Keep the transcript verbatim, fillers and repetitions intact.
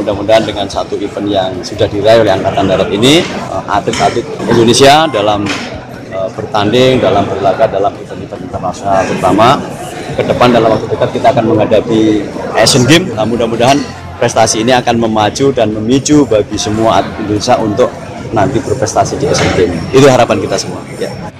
mudah-mudahan dengan satu event yang sudah diraih oleh Angkatan Darat ini, atlet-atlet Indonesia dalam uh, bertanding, dalam berlaga dalam event-event internasional terutama ke depan dalam waktu dekat kita akan menghadapi Asian Games. Nah, mudah-mudahan prestasi ini akan memacu dan memicu bagi semua atlet Indonesia untuk nanti berprestasi di Asian Games. Itu harapan kita semua. Ya.